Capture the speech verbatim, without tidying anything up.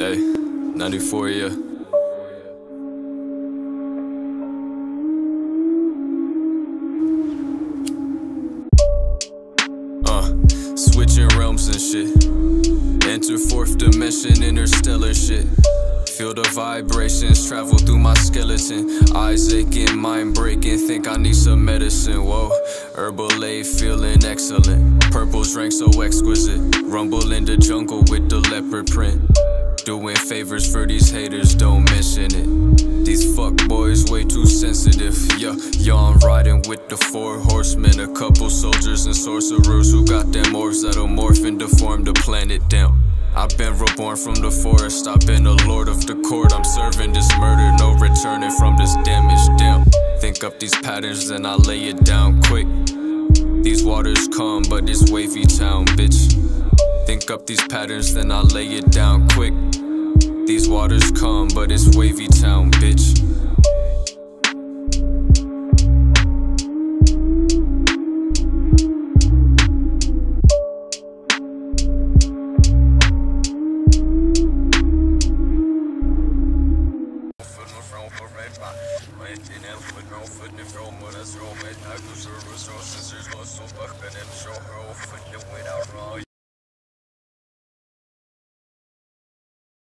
Hey, nine d four, yeah. Uh, switching realms and shit. Enter fourth dimension, interstellar shit. Feel the vibrations travel through my skeleton. Eyes aching, mind breaking, think I need some medicine. Whoa, Herbal-Aid feeling excellent. Purple drink so exquisite. Rumble in the jungle with the leopard print. Doing favors for these haters, don't mention it. These fuck boys way too sensitive. Yeah, yeah, I'm riding with the four horsemen. A couple soldiers and sorcerers who got them orbs that'll morph and deform the planet down. I've been reborn from the forest, I've been a lord of the court. I'm serving this murder, no returning from this damage. Damn, think up these patterns, then I lay it down quick. These waters come, but it's wavytown, bitch. Think up these patterns, then I lay it down quick. These waters come, but it's wavytown, bitch.